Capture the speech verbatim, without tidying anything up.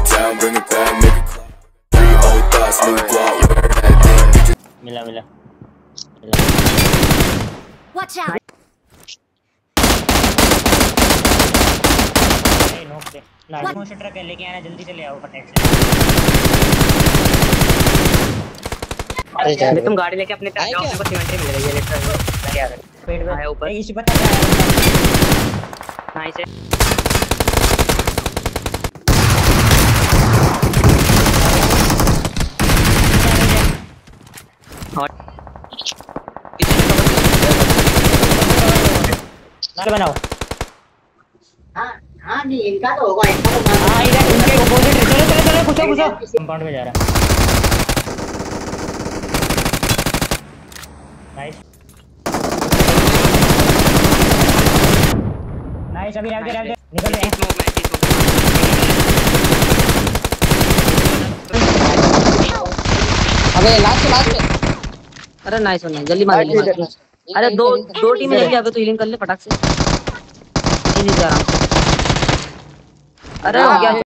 मिला मिला Watch out! ए नोक पे लास्ट मोशन ट्रक है, लेके आना जल्दी से, ले आओ फटाक से। अरे तुम गाड़ी लेके अपने पे जाओ, अपने को सीमेंट मिल रही है लिटरली। क्या है पेड़ पे आया ऊपर, इसी पता क्या है। नाइस है। नाल बनाओ। हां हां नहीं इनका तो होगा, इनका तो हां इधर उनके अपोजिट। चलो चलो चलो घुसो घुसो, कंपाउंड में जा रहा है। नाइस नाइस, अभी रख दे रख दे, निकल रहे हैं। अबे लास्ट लास्ट। अरे नाइस वन, जल्दी मार जल्दी मार। अरे दो दो टीम जल्दी आवे तो हीलिंग कर ले फटाक से। नहीं जा रहा। अरे हो गया।